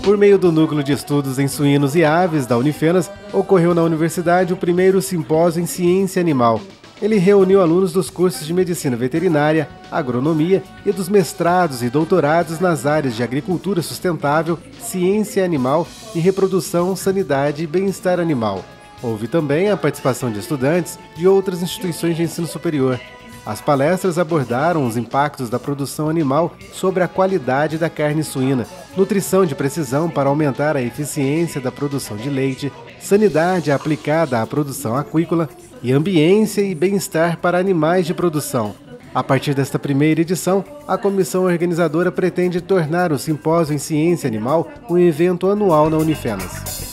Por meio do Núcleo de Estudos em Suínos e Aves da Unifenas, ocorreu na universidade o primeiro simpósio em ciência animal. Ele reuniu alunos dos cursos de Medicina Veterinária, Agronomia e dos mestrados e doutorados nas áreas de Agricultura Sustentável, Ciência Animal e Reprodução, Sanidade e Bem-Estar Animal. Houve também a participação de estudantes de outras instituições de ensino superior. As palestras abordaram os impactos da produção animal sobre a qualidade da carne suína, nutrição de precisão para aumentar a eficiência da produção de leite, sanidade aplicada à produção aquícola e ambiência e bem-estar para animais de produção. A partir desta primeira edição, a comissão organizadora pretende tornar o Simpósio em Ciência Animal um evento anual na Unifenas.